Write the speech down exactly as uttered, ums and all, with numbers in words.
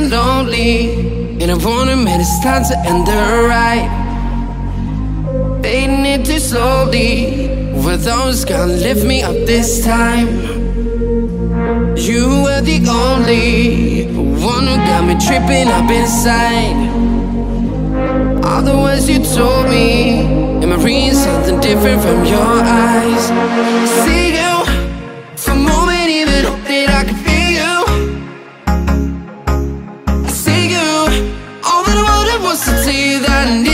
feeling lonely, and I wanna admit it's time to end the ride. Fading it too slowly, were those gonna lift me up this time? You were the only one who got me tripping up inside. All the words you told me, am I reading something different from your eyes? See you, for a moment even hope that I could feel you. I see you, all that I wanted was to tell you that I need